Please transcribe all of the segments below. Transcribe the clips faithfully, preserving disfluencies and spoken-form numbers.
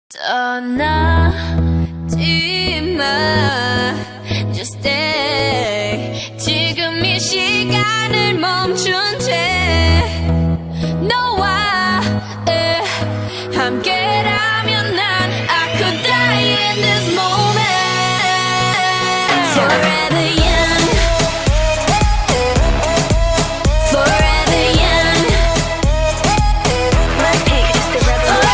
떠나지 마 Just stay 지금 이 시간을 멈춘 채 너와 에, 함께라면 난 I could die in this moment Forever young Forever young BLACKPINK is the revolution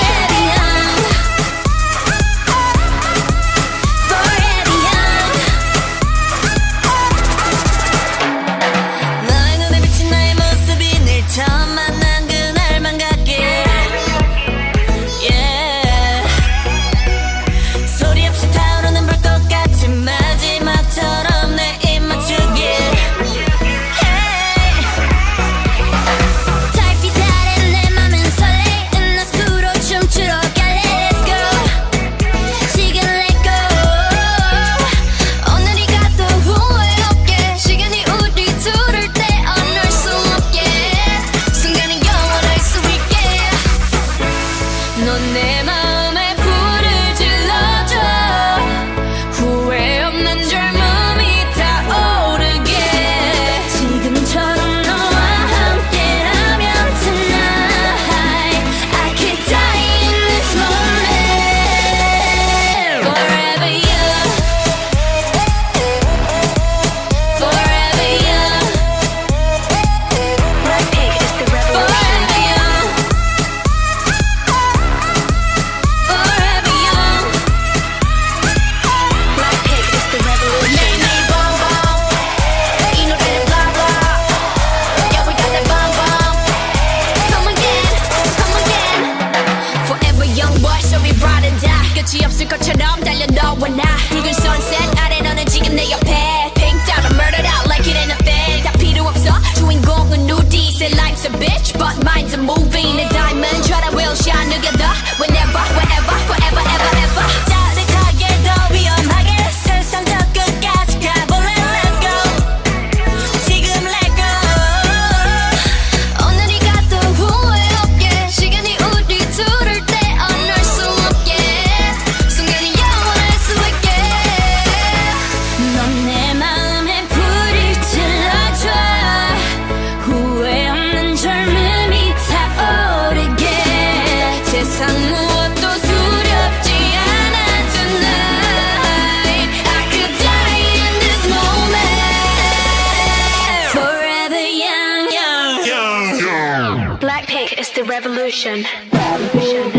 내 마음에 불을 질러줘 후회 없는 젊음이 타오르게 지금처럼 너와 함께라면 tonight I could die in this moment Forever young Forever young BLACKPINK is the revolution 끝이 없을 것처럼 달려 너와 나 붉은 sunset 아래 너는 지금 내 옆에 Pink down and murdered out like it ain't a thing 다 필요 없어 주인공은 누디 Say life's a bitch but mine's a movie 내 diamond try to will shine together Whenever, wherever, forever, ever, ever 짜릿하게 더 위험하게 세상 저 끝까지 가볼래 Let's go 지금 let go 오늘이 가도 후회 없게 시간이 우리 둘을 떼어낼 수 없게 내 마음에 불을 질러줘 후회 없는 젊음이 타오르게 세상 무엇도 두렵지 않아 tonight I could die in this moment Forever young, young, young, young. BLACKPINK is the revolution, revolution.